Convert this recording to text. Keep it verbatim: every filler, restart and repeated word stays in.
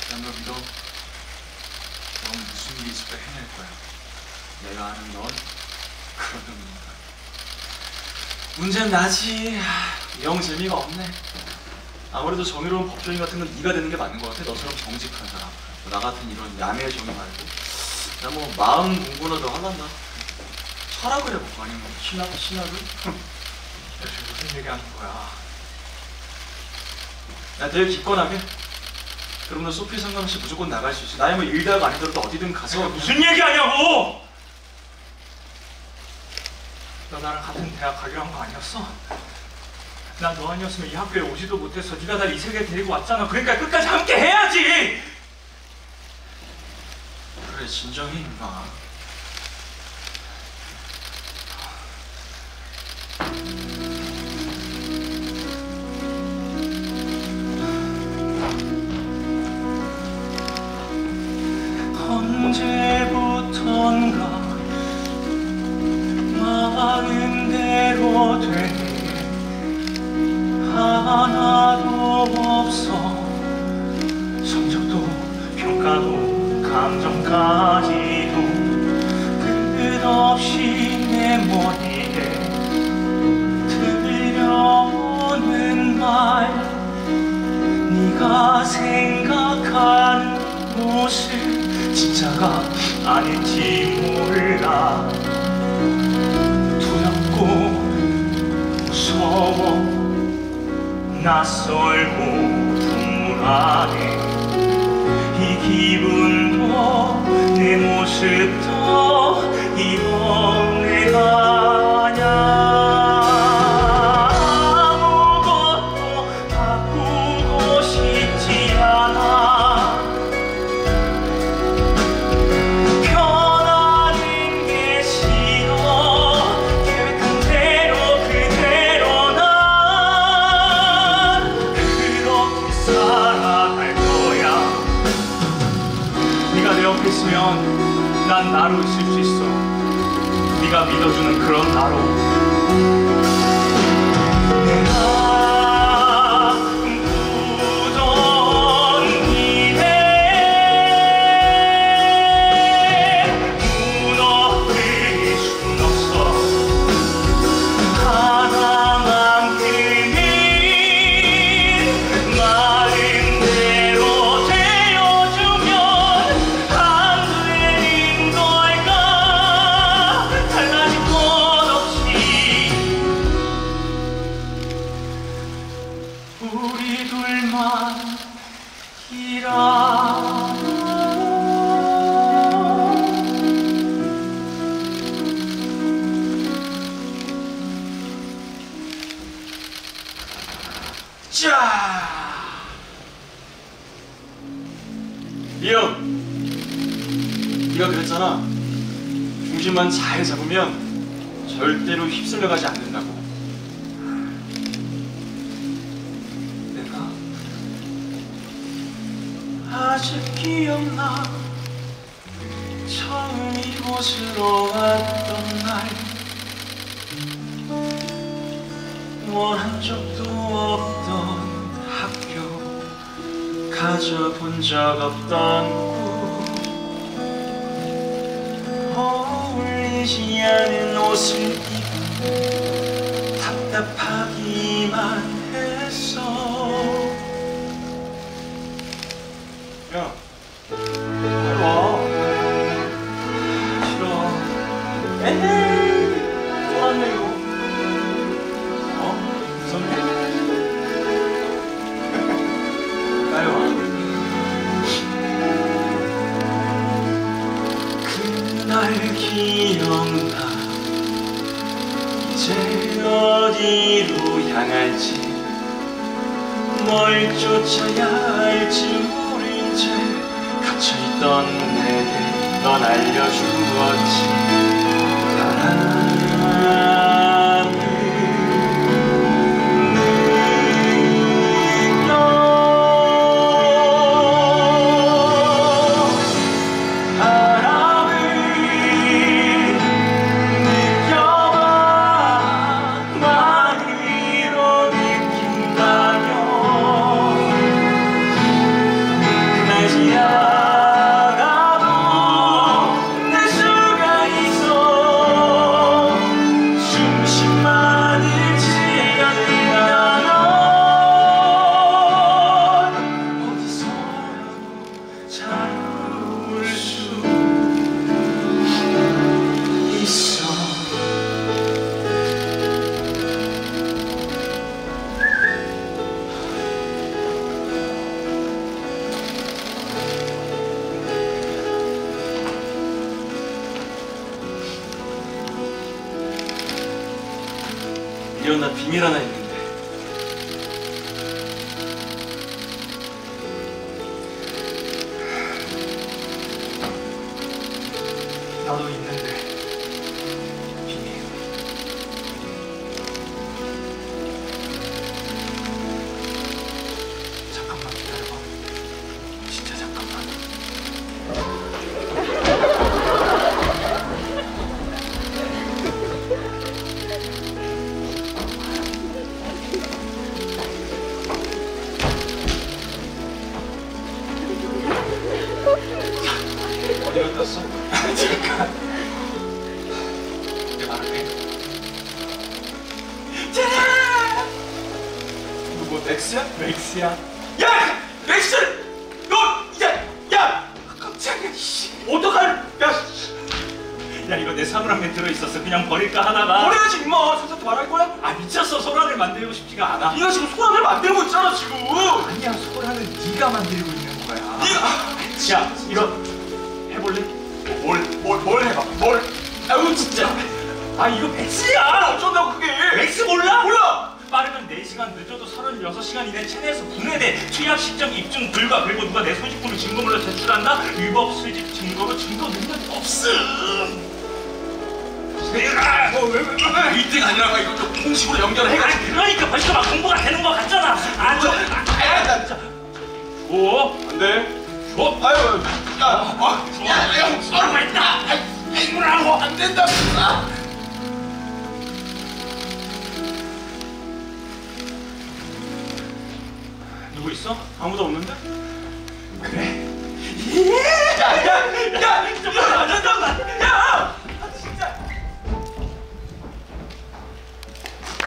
난 너 믿어. 넌 무슨 일이 있을까 해낼 거야. 내가 아는 넌 그런 놈이니까. 문제는 나지. 영 재미가 없네. 아무래도 정의로운 법조인 같은 건 네가 되는 게 맞는 것 같아. 너처럼 정직한 사람. 나 같은 이런 야매의 정의 말고. 나 뭐 마음 공부나 더 할란다. 철학을 해볼까? 아니면 신학, 신학을? 대체 무슨 얘기하는 거야? 야, 되게 기권하게. 그럼 너 소피 상관없이 무조건 나갈 수 있어. 나야 뭐 일다가 아니더라도 어디든 가서. 내가 무슨 얘기하냐고! 너 나랑 같은 대학 가기로 한 거 아니었어? 난 너 아니었으면 이 학교에 오지도 못했어. 네가 날 이 세계에 데리고 왔잖아. 그러니까 끝까지 함께 해야지! 그래, 진정해, 임마. 언제부턴가 마음대로 된 게 하나도 없어. 성적도 평가도 감정까지도 끝없이 내 머리에 들려오는 말, 네가 생각하는 모습 진짜가 아닐지 몰라. 두렵고 무서워 낯설고 분물하네. 이 기분도 내 모습도 이건 내가 아냐. 아무것도 바꾸고 싶지 않아. 변하는 게 싫어. 계획한 대로 그대로 난 그렇게 살아갈 거야. 네가 내 옆에 있으면 난 나로 있을 수 있어. 네가 믿어주는 그런 나로. 내가 꿈꾸던 미래 무너뜨릴 순 없어. 하나만큼은 마음대로 되어주면 안 되는 걸까. 달라진 것 없이 우리 둘만이라. 자! 이형! 네가 그랬잖아. 중심만 잘 잡으면 절대로 휩쓸려가지 않는다고. 내가 아직 기억나. 처음 이곳으로 왔던 날 원한 적도 없던 학교, 가져본 적 없던 꿈, 어울리지 않은 옷을 입고 답답하기만 했어. 야, 빨리 와. 싫어. 에헤이, 또 왔네 이거. 어? 무섭네? 빨리 와. 그날 기억나. 이제 어디로 향할지, 뭘 쫓아야 할지 모른 채 갇혀있던 내게 넌 알려주었지. 사랑을 느껴. 바람을 느껴봐. 마음으로 느낀다면 그날 미안, 나 비밀 하나 있는데. 나도 있는데 비밀. 잠깐만 기다려봐. 진짜 잠깐만. 어디 갔다 왔어? 잠깐. 내가 말할게. 짜잔! 이거 뭐 넥스야? 맥스야. 야! 맥스! 너! 야! 야! 깜짝이야. 씨. 어떡할? 야! 야 이거 내 사물함에 들어있었어. 그냥 버릴까 하다가 버려야지 임마. 선생한테 말할 거야? 아 미쳤어. 소란을 만들고 싶지가 않아. 네가 지금 소란을 만들고 있잖아 지금. 아니야. 소란은 네가 만들고 있는 거야. 네가. 야 이거 해볼래? 뭘 뭘 뭘 해봐. 뭘. 아유 진짜. 아 이거 맥스야. 어쩐다고 그게. 맥스 몰라? 몰라. 빠르면 네 시간 늦어도 서른여섯 시간 이내 체내에서 분해돼. 투약 시점 입증 불가. 그리고 누가 내 소지품을 증거물로 제출한다. 위법 수집 증거로 증거 능력 없음. 내가 뭐왜왜 왜, 왜? 일 등 아니라고 이거 좀 공식으로 연결을 아 해가지고. 그러니까 벌써 막 공부가 되는 것 같잖아. 아저 아, 나 오. 안 돼. 어? 아유, 야, 아, 야, 야, 썰고 있다. 이거라고. 안 된다. 아. 누구 있어? 아무도 없는데? 그래. 야, 야, 야, 잠깐만, 잠깐만. 야,